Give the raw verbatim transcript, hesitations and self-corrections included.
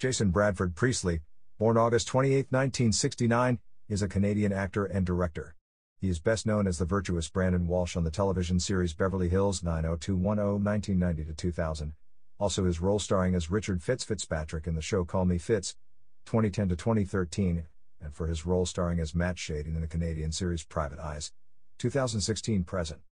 Jason Bradford Priestley, born August twenty-eighth, nineteen sixty-nine, is a Canadian actor and director. He is best known as the virtuous Brandon Walsh on the television series Beverly Hills nine oh two one oh nineteen ninety to two thousand. Also his role starring as Richard Fitz Fitzpatrick in the show Call Me Fitz, twenty ten to twenty thirteen, and for his role starring as Matt Shading in the Canadian series Private Eyes, two thousand sixteen present.